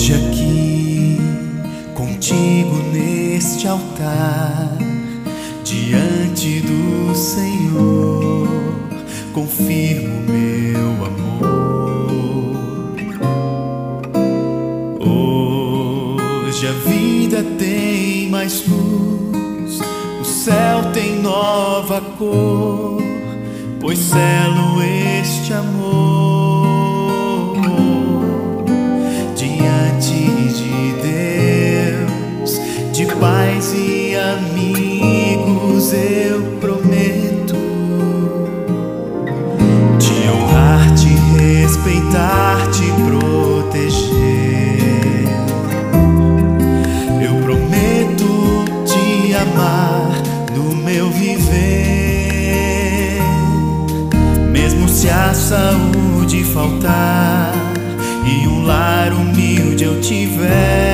Hoje aqui, contigo neste altar, diante do Senhor, confirmo meu amor. Hoje a vida tem mais luz, o céu tem nova cor, pois selo este amor. De pais e amigos eu prometo te honrar, te respeitar, te proteger. Eu prometo te amar no meu viver, mesmo se a saúde faltar e um lar humilde eu tiver.